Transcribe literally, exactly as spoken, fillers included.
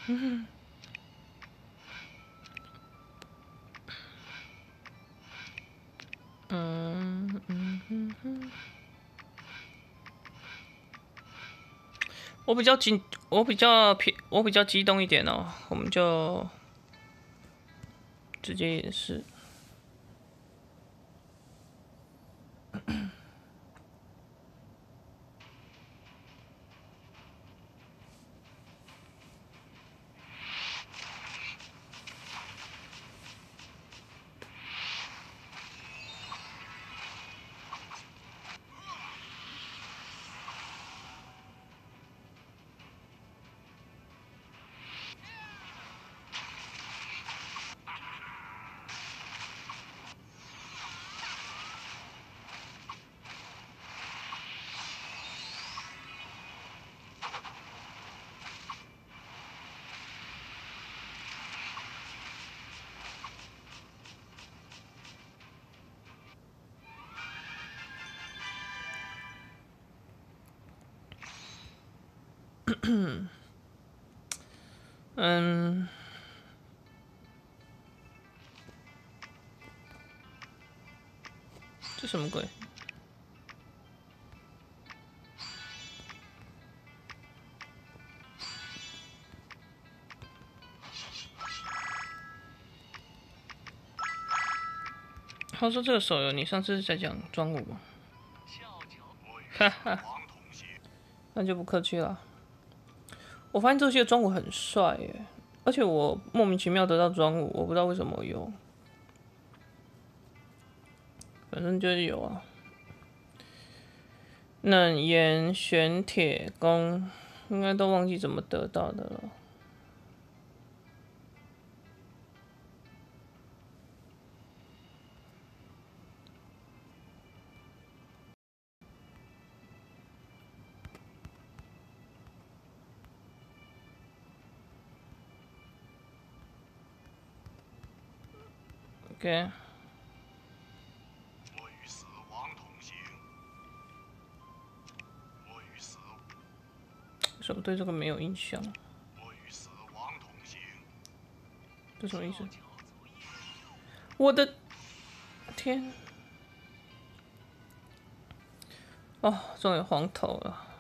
嗯嗯嗯嗯嗯。我比较激，我比较偏，我比较激动一点哦，我们就直接演示。嗯，这什么鬼？他说这个手游你上次是在讲庄武吗？哈哈，那就不客气了。我发现这些庄武很帅耶，而且我莫名其妙得到庄武，我不知道为什么有，反正就是有啊。冷岩玄铁弓，应该都忘记怎么得到的了。OK。 我与死亡同行。我与死。 为什么对这个没有印象？ 我与死亡同行。 这什么意思？我的天！哦，终于黄头了。